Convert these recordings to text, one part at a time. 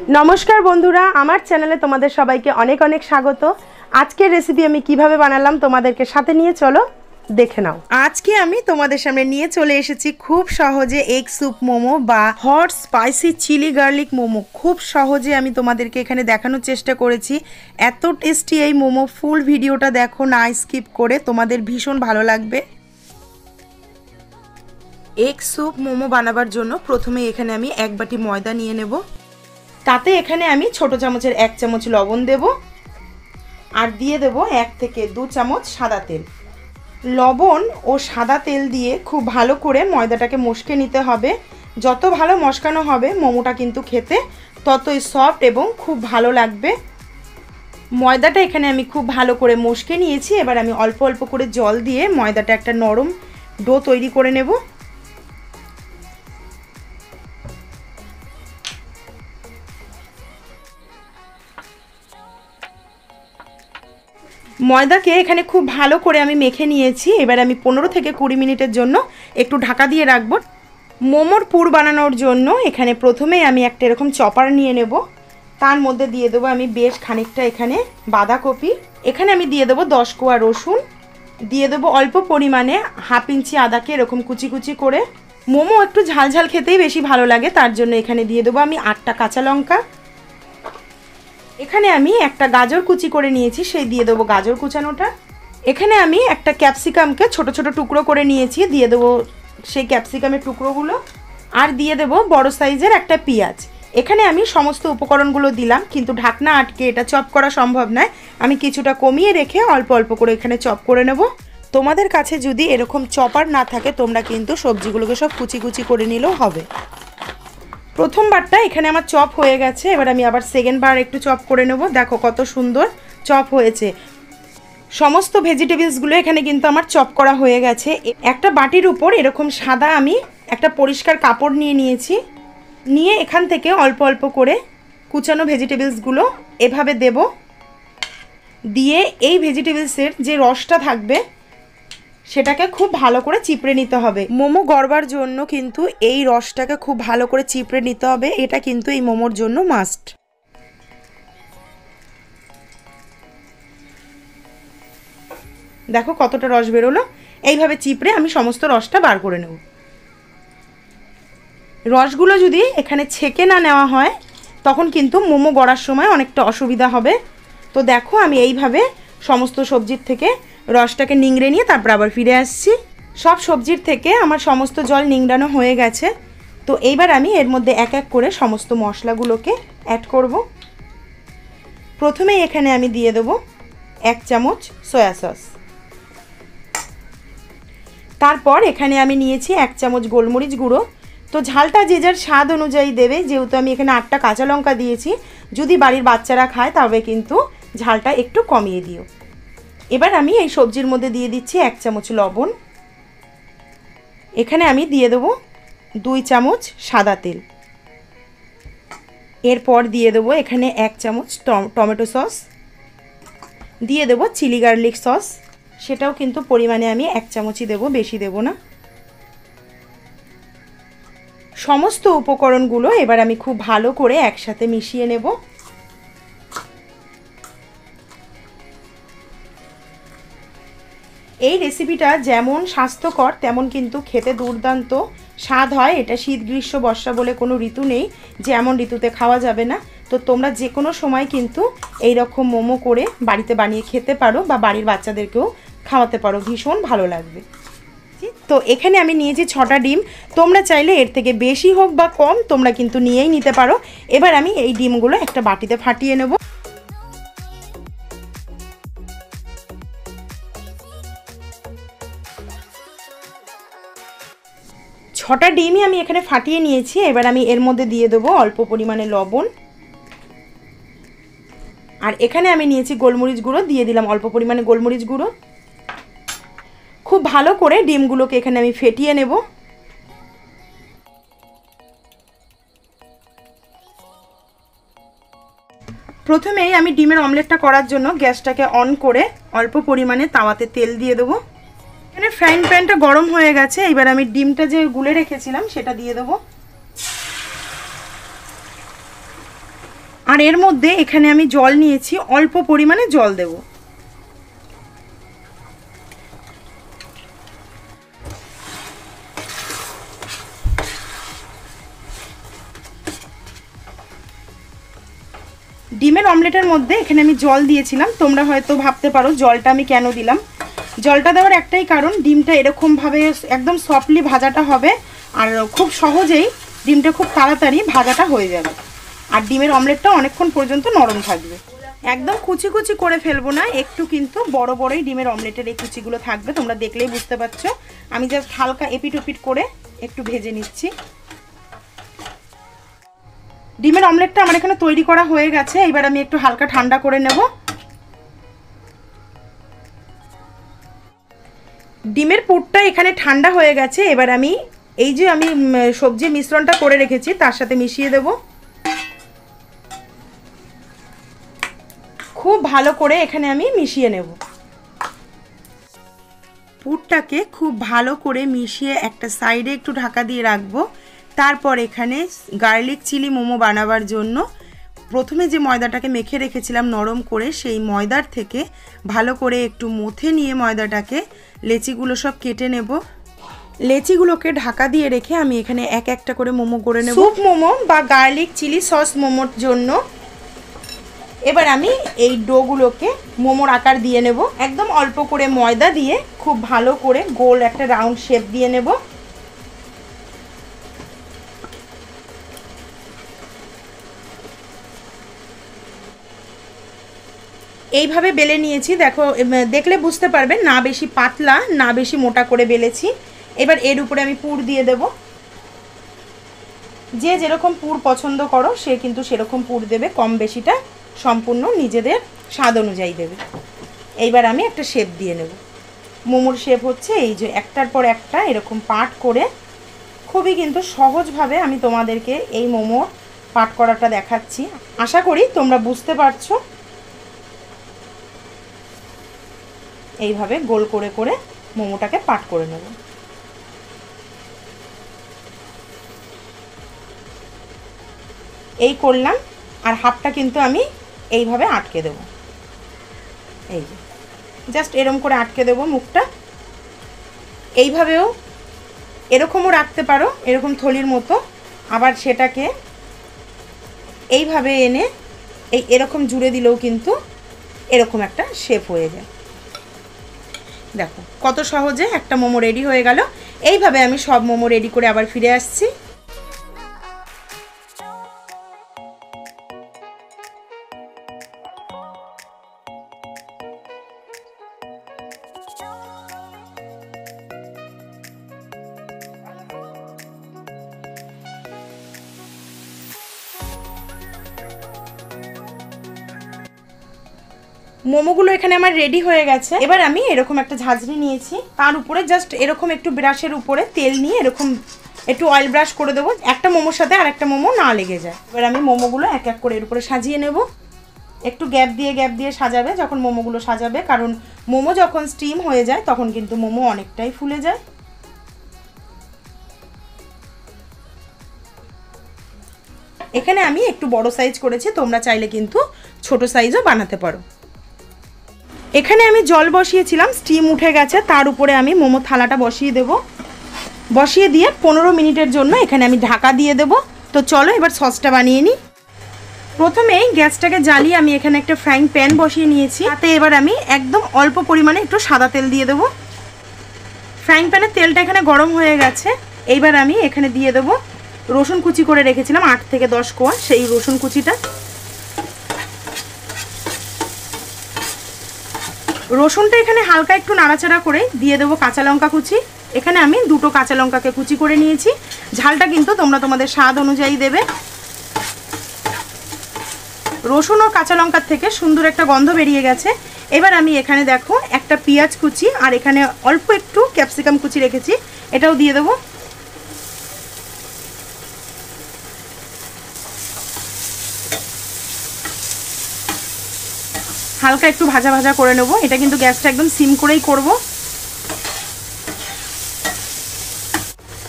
নমস্কার বন্ধুরা, আমার চ্যানেলে তোমাদের সবাইকে অনেক অনেক স্বাগত। আজকের রেসিপি আমি কিভাবে বানালাম তোমাদেরকে সাথে নিয়ে চলো দেখে নাও। আজকে আমি তোমাদের সামনে নিয়ে চলে এসেছি খুব সহজে এগ স্যুপ মোমো বা hot spicy chilli garlic momo. খুব সহজে আমি তোমাদেরকে এখানে দেখানোর চেষ্টা করেছি। এত টেস্টি এই মোমো, ফুল ভিডিওটা দেখো না স্কিপ করে, তোমাদের ভীষণ ভালো লাগবে। এগ স্যুপ মোমো বানাবার জন্য প্রথমে এখানে আমি 1 বাটি ময়দা নিয়ে নেব। তাতে এখানে আমি ছোট চামচের 1 চামচ লবণ দেব আর দিয়ে দেব 1 থেকে 2 চামচ সাদা তেল। লবণ ও সাদা তেল দিয়ে খুব ভালো করে ময়দাটাকে মশকে নিতে হবে। যত ভালো মশকানো হবে মোমোটা কিন্তু খেতে ততই সফট এবং খুব ভালো লাগবে। ময়দাটা এখানে আমি খুব ভালো করে মশকে নিয়েছি। এবার আমি অল্প অল্প করে জল দিয়ে ময়দাটা একটা নরম ডো তৈরি করে নেব। ময়দাকে এখানে খুব ভালো করে আমি মেখে নিয়েছি। এবার আমি 15 থেকে 20 মিনিটের জন্য একটু ঢাকা দিয়ে রাখবো। মোমোর পুর বানানোর জন্য এখানে প্রথমেই আমি একটা এরকম চপার নিয়ে নেব। তার মধ্যে দিয়ে দেবো আমি বেশ খানিকটা এখানে বাঁধাকপি। এখানে আমি দিয়ে দেবো 10 কোয়া রসুন, দিয়ে দেবো অল্প পরিমাণে 1/2 ইঞ্চি আদাকে এরকম কুচি কুচি করে। মোমো একটু ঝাল ঝাল খেতেই বেশি ভালো লাগে, তার জন্য এখানে দিয়ে দেবো আমি 8টা কাঁচা লঙ্কা। এখানে আমি একটা গাজর কুচি করে নিয়েছি, সেই দিয়ে দেবো গাজর কুচানোটা। এখানে আমি একটা ক্যাপসিকামকে ছোট ছোট টুকরো করে নিয়েছি, দিয়ে দেবো সেই ক্যাপসিকামের টুকরোগুলো। আর দিয়ে দেবো বড় সাইজের একটা পেঁয়াজ। এখানে আমি সমস্ত উপকরণগুলো দিলাম, কিন্তু ঢাকনা আটকে এটা চপ করা সম্ভব নয়। আমি কিছুটা কমিয়ে রেখে অল্প অল্প করে এখানে চপ করে নেব। তোমাদের কাছে যদি এরকম চপার না থাকে তোমরা কিন্তু সবজিগুলোকে সব কুচি কুচি করে নিলেও হবে। প্রথমবারটা এখানে আমার চপ হয়ে গেছে, এবার আমি আবার সেকেন্ড বার একটু চপ করে নেব। দেখো কত সুন্দর চপ হয়েছে। সমস্ত ভেজিটেবলসগুলো এখানে কিন্তু আমার চপ করা হয়ে গেছে। একটা বাটির উপর এরকম সাদা আমি একটা পরিষ্কার কাপড় নিয়ে নিয়েছি। নিয়ে এখান থেকে অল্প অল্প করে কুচানো ভেজিটেবলসগুলো এভাবে দেব। দিয়ে এই ভেজিটেবলসের যে রসটা থাকবে সেটাকে খুব ভালো করে চিপড়ে নিতে হবে। মোমো গড়বার জন্য কিন্তু এই রসটাকে খুব ভালো করে চিপড়ে নিতে হবে। এটা কিন্তু এই মোমোর জন্য মাস্ট। দেখো কতটা রস বেরোলো। এইভাবে চিপড়ে আমি সমস্ত রসটা বার করে নেব। রসগুলো যদি এখানে ছেঁকে না নেওয়া হয় তখন কিন্তু মোমো গড়ার সময় অনেকটা অসুবিধা হবে। তো দেখো আমি এইভাবে সমস্ত সবজির থেকে রসটাকে নিংড়ে নিয়ে তারপর আবার ফিরে আসছি। সব সবজির থেকে আমার সমস্ত জল নিংড়ানো হয়ে গেছে। তো এইবার আমি এর মধ্যে এক এক করে সমস্ত মশলাগুলোকে অ্যাড করব। প্রথমেই এখানে আমি দিয়ে দেবো 1 চামচ সয়া সস। তারপর এখানে আমি নিয়েছি 1 চামচ গোলমরিচ গুঁড়ো। তো ঝালটা যে যার স্বাদ অনুযায়ী দেবে, যেহেতু আমি এখানে 8টা কাঁচা লঙ্কা দিয়েছি। যদি বাড়ির বাচ্চারা খায় তবে কিন্তু ঝালটা একটু কমিয়ে দিও। এবার আমি এই সবজির মধ্যে দিয়ে দিচ্ছি 1 চামচ লবণ। এখানে আমি দিয়ে দেবো 2 চামচ সাদা তেল। এরপর দিয়ে দেবো এখানে 1 চামচ টমেটো সস। দিয়ে দেবো চিলি গার্লিক সস, সেটাও কিন্তু পরিমাণে আমি 1 চামচই দেবো, বেশি দেবো না। সমস্ত উপকরণগুলো এবার আমি খুব ভালো করে একসাথে মিশিয়ে নেব। এই রেসিপিটা যেমন স্বাস্থ্যকর তেমন কিন্তু খেতে দুর্দান্ত স্বাদ হয়। এটা শীত গ্রীষ্ম বর্ষা বলে কোনো ঋতু নেই যে এমন ঋতুতে খাওয়া যাবে না। তো তোমরা যে কোনো সময় কিন্তু এই রকম মোমো করে বাড়িতে বানিয়ে খেতে পারো বা বাড়ির বাচ্চাদেরকেও খাওয়াতে পারো, ভীষণ ভালো লাগবে। তো এখানে আমি নিয়েছি 6টা ডিম। তোমরা চাইলে এর থেকে বেশি হোক বা কম তোমরা কিন্তু নিয়েই নিতে পারো। এবার আমি এই ডিমগুলো একটা বাটিতে ফাটিয়ে নেব। 6টা ডিমই আমি এখানে ফাটিয়ে নিয়েছি। এবার আমি এর মধ্যে দিয়ে দেবো অল্প পরিমাণে লবণ। আর এখানে আমি নিয়েছি গোলমরিচ গুঁড়ো, দিয়ে দিলাম অল্প পরিমাণে গোলমরিচ গুঁড়ো। খুব ভালো করে ডিমগুলোকে এখানে আমি ফেটিয়ে নেব। প্রথমেই আমি ডিমের অমলেটটা করার জন্য গ্যাসটাকে অন করে অল্প পরিমাণে তাওয়াতে তেল দিয়ে দেবো। এখানে ফ্রাইং প্যানটা গরম হয়ে গেছে। এবার আমি ডিমটা যে গুলে রেখেছিলাম সেটা দিয়ে দেবো। আর এর মধ্যে এখানে আমি জল নিয়েছি, অল্প পরিমাণে জল দেব। ডিমের অমলেটের মধ্যে এখানে আমি জল দিয়েছিলাম। তোমরা হয়তো ভাবতে পারো জলটা আমি কেন দিলাম। জলটা দেওয়ার একটাই কারণ, ডিমটা এরকমভাবে একদম সফটলি ভাজাটা হবে, আর খুব সহজেই ডিমটা খুব তাড়াতাড়ি ভাজাটা হয়ে যাবে, আর ডিমের অমলেটটা অনেকক্ষণ পর্যন্ত নরম থাকবে। একদম কুচি কুচি করে ফেলবো না, একটু কিন্তু বড় বড়ই ডিমের অমলেটের এই কুচিগুলো থাকবে, তোমরা দেখলেই বুঝতে পারছো। আমি জাস্ট হালকা এপিট ওপিট করে একটু ভেজে নিচ্ছি। ডিমের অমলেটটা আমার এখানে তৈরি করা হয়ে গেছে। এবার আমি একটু হালকা ঠান্ডা করে নেব। ডিমের পুরটা এখানে ঠান্ডা হয়ে গেছে। এবার আমি এই যে আমি সবজি মিশ্রণটা করে রেখেছি তার সাথে মিশিয়ে দেব। খুব ভালো করে এখানে আমি মিশিয়ে নেব। পুরটাকে খুব ভালো করে মিশিয়ে একটা সাইডে একটু ঢাকা দিয়ে রাখবো। তারপর এখানে গার্লিক চিলি মোমো বানাবার জন্য প্রথমে যে ময়দাটাকে মেখে রেখেছিলাম নরম করে, সেই ময়দার থেকে ভালো করে একটু মথে নিয়ে ময়দাটাকে লেচিগুলো সব কেটে নেব। লেচিগুলোকে ঢাকা দিয়ে রেখে আমি এখানে এক একটা করে মোমো করে নেব, স্যুপ মোমো বা গার্লিক চিলি সস মোমোর জন্য। এবার আমি এই ডোগুলোকে মোমোর আকার দিয়ে নেব। একদম অল্প করে ময়দা দিয়ে খুব ভালো করে গোল একটা রাউন্ড শেপ দিয়ে নেব। এইভাবে বেলে নিয়েছি, দেখো, দেখলে বুঝতে পারবেন না বেশি পাতলা না বেশি মোটা করে বেলেছি। এবার এর উপরে আমি পুর দিয়ে দেব। যে যেরকম পুর পছন্দ করো সে কিন্তু সেরকম পুর দেবে, কম বেশিটা সম্পূর্ণ নিজেদের স্বাদ অনুযায়ী দেবে। এইবার আমি একটা শেপ দিয়ে নেব। মোমোর শেপ হচ্ছে এই যে একটার পর একটা এরকম পাট করে, খুবই কিন্তু সহজভাবে আমি তোমাদেরকে এই মোমোর পাট করাটা দেখাচ্ছি। আশা করি তোমরা বুঝতে পারছো। এইভাবে গোল করে করে মোমোটাকে পাট করে নেব। এই করলাম, আর হাফটা কিন্তু আমি এইভাবে আটকে দেব। এই যে জাস্ট এরকম করে আটকে দেব মুখটা। এইভাবেও এরকমও রাখতে পারো, এরকম থলির মতো। আবার সেটাকে এইভাবে এনে এরকম জুড়ে দিলেও কিন্তু এরকম একটা শেপ হয়ে যায়। দেখো কত সহজে একটা মোমো রেডি হয়ে গেল। এইভাবে আমি সব মোমো রেডি করে আবার ফিরে আসছি। মোমোগুলো এখানে আমার রেডি হয়ে গেছে। এবার আমি এরকম একটা ঝাঁঝরি নিয়েছি, তার উপরে জাস্ট এরকম একটু ব্রাশের উপরে তেল নিয়ে এরকম একটু অয়েল ব্রাশ করে দেবো, একটা মোমোর সাথে আর একটা মোমো না লেগে যায়। এবার আমি মোমোগুলো এক এক করে এর উপরে সাজিয়ে নেব। একটু গ্যাপ দিয়ে সাজাবে যখন মোমোগুলো সাজাবে, কারণ মোমো যখন স্টিম হয়ে যায় তখন কিন্তু মোমো অনেকটাই ফুলে যায়। এখানে আমি একটু বড় সাইজ করেছি, তোমরা চাইলে কিন্তু ছোট সাইজও বানাতে পারো। এখানে আমি জল বসিয়েছিলাম, স্টিম উঠে গেছে, তার উপরে আমি মোমো থালাটা বসিয়ে দেব। বসিয়ে দিয়ে 15 মিনিটের জন্য এখানে আমি ঢাকা দিয়ে দেব। তো চলো এবার সসটা বানিয়ে নিই। প্রথমেই গ্যাসটাকে জ্বালিয়ে আমি এখানে একটা ফ্রাইং প্যান বসিয়ে নিয়েছি, তাতে এবার আমি একদম অল্প পরিমাণে একটু সাদা তেল দিয়ে দেবো। ফ্রাইং প্যানের তেলটা এখানে গরম হয়ে গেছে। এইবার আমি এখানে দিয়ে দেবো রসুন কুচি করে রেখেছিলাম 8 থেকে 10 কোয়া, সেই রসুন কুচিটা। রসুনটা এখানে হালকা একটু নাড়াচাড়া করে দিয়ে দেবো কাঁচা লঙ্কা কুচি। এখানে আমি 2টো কাঁচা লঙ্কাকে কুচি করে নিয়েছি। ঝালটা কিন্তু তোমরা তোমাদের স্বাদ অনুযায়ী দেবে। রসুন ও কাঁচা লঙ্কার থেকে সুন্দর একটা গন্ধ বেরিয়ে গেছে। এবার আমি এখানে দেখো একটা পেঁয়াজ কুচি আর এখানে অল্প একটু ক্যাপসিকাম কুচি রেখেছি, এটাও দিয়ে দেবো। হালকা একটু ভাজা ভাজা করে নেব। এটা কিন্তু গ্যাসটা একদম সিম করেই করব।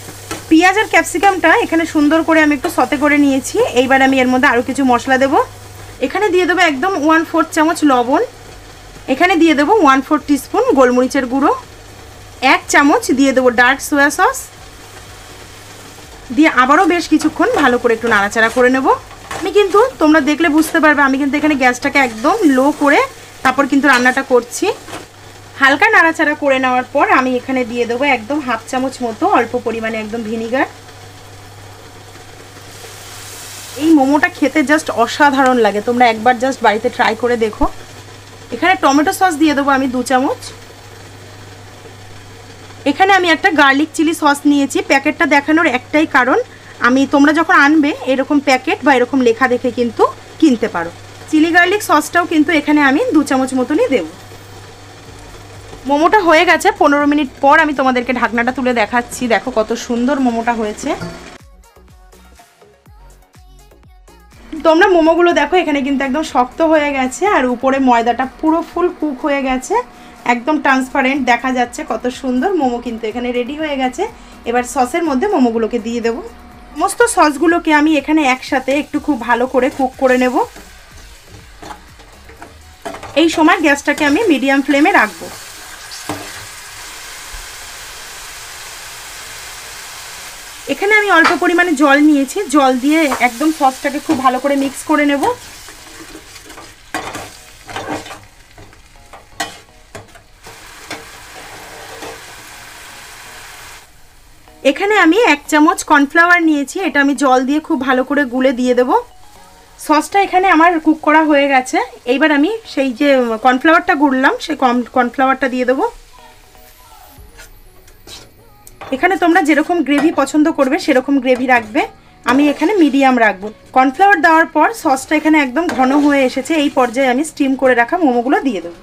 পেঁয়াজ আর ক্যাপসিকামটা এখানে সুন্দর করে আমি একটু সতে করে নিয়েছি। এইবার আমি এর মধ্যে আরও কিছু মশলা দেব। এখানে দিয়ে দেবো একদম 1/4 চামচ লবণ, এখানে দিয়ে দেবো 1/4 টিস্পুন গোলমরিচের গুঁড়ো, 1 চামচ দিয়ে দেবো ডার্ক সোয়া সস, দিয়ে আবারও বেশ কিছুক্ষণ ভালো করে একটু নাড়াচাড়া করে নেব। আমি কিন্তু তোমরা দেখলে বুঝতে পারবে আমি কিন্তু এখানে গ্যাসটাকে একদম লো করে তারপর কিন্তু রান্নাটা করছি। হালকা নাড়াচাড়া করে নেওয়ার পর আমি এখানে দিয়ে দেবো একদম 1/2 চামচ মতো অল্প পরিমাণে একদম ভিনিগার। এই মোমোটা খেতে জাস্ট অসাধারণ লাগে, তোমরা একবার জাস্ট বাড়িতে ট্রাই করে দেখো। এখানে টমেটো সস দিয়ে দেবো আমি 2 চামচ। এখানে আমি একটা গার্লিক চিলি সস নিয়েছি, প্যাকেটটা দেখানোর একটাই কারণ তোমরা যখন আনবে এরকম প্যাকেট বা এরকম লেখা দেখে কিন্তু কিনতে পারো। চিলি গার্লিক সসটাও কিন্তু এখানে আমি 2 চামচ মতনই দেব। মোমোটা হয়ে গেছে, 15 মিনিট পর আমি তোমাদেরকে ঢাকনাটা তুলে দেখাচ্ছি। দেখো কত সুন্দর মোমোটা হয়েছে। তোমরা মোমোগুলো দেখো এখানে কিন্তু একদম শক্ত হয়ে গেছে আর উপরে ময়দাটা পুরো ফুল কুক হয়ে গেছে, একদম ট্রান্সপারেন্ট দেখা যাচ্ছে। কত সুন্দর মোমো কিন্তু এখানে রেডি হয়ে গেছে। এবার সসের মধ্যে মোমোগুলোকে দিয়ে দেব। সমস্ত সসগুলোকে আমি এখানে একসাথে একটু খুব ভালো করে কুক করে নেব। এই সময় গ্যাসটাকে আমি মিডিয়াম ফ্লেমে রাখবো। এখানে আমি অল্প পরিমাণে জল নিয়েছি, জল দিয়ে একদম সসটাকে খুব ভালো করে মিক্স করে নেব। এখানে আমি 1 চামচ কর্নফ্লাওয়ার নিয়েছি, এটা আমি জল দিয়ে খুব ভালো করে গুলে দিয়ে দেব। সসটা এখানে আমার কুক করা হয়ে গেছে। এইবার আমি সেই যে কর্নফ্লাওয়ারটা গুললাম সেই কর্নফ্লাওয়ারটা দিয়ে দেবো। এখানে তোমরা যেরকম গ্রেভি পছন্দ করবে সেরকম গ্রেভি রাখবে, আমি এখানে মিডিয়াম রাখবো। কর্নফ্লাওয়ার দেওয়ার পর সসটা এখানে একদম ঘন হয়ে এসেছে, এই পর্যায়ে আমি স্টিম করে রাখা মোমোগুলো দিয়ে দেবো।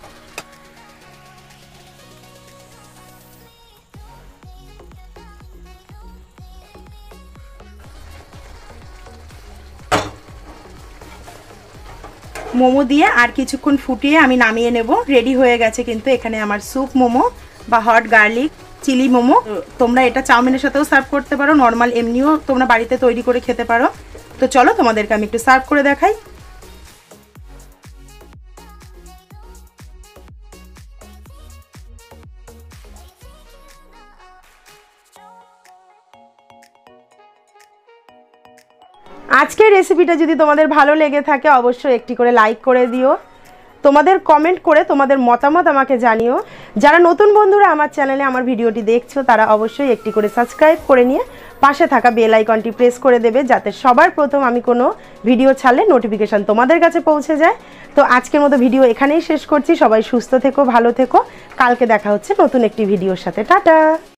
মোমো দিয়ে আর কিছুক্ষণ ফুটিয়ে আমি নামিয়ে নেব। রেডি হয়ে গেছে কিন্তু এখানে আমার স্যুপ মোমো বা হট গার্লিক চিলি মোমো। তোমরা এটা চাউমিনের সাথেও সার্ভ করতে পারো, নর্মাল এমনিও তোমরা বাড়িতে তৈরি করে খেতে পারো। তো চলো তোমাদেরকে আমি একটু সার্ভ করে দেখাই। আজকের রেসিপিটা যদি তোমাদের ভালো লেগে থাকে অবশ্যই একটি করে লাইক করে দিও, তোমাদের কমেন্ট করে তোমাদের মতামত আমাকে জানিও। যারা নতুন বন্ধুরা আমার চ্যানেলে আমার ভিডিওটি দেখছো তারা অবশ্যই একটি করে সাবস্ক্রাইব করে নিয়ে পাশে থাকা বেল আইকনটি প্রেস করে দেবে, যাতে সবার প্রথম আমি কোনো ভিডিও ছাড়লে নোটিফিকেশান তোমাদের কাছে পৌঁছে যায়। তো আজকের মতো ভিডিও এখানেই শেষ করছি। সবাই সুস্থ থেকো, ভালো থেকো। কালকে দেখা হচ্ছে নতুন একটি ভিডিওর সাথে। টাটা।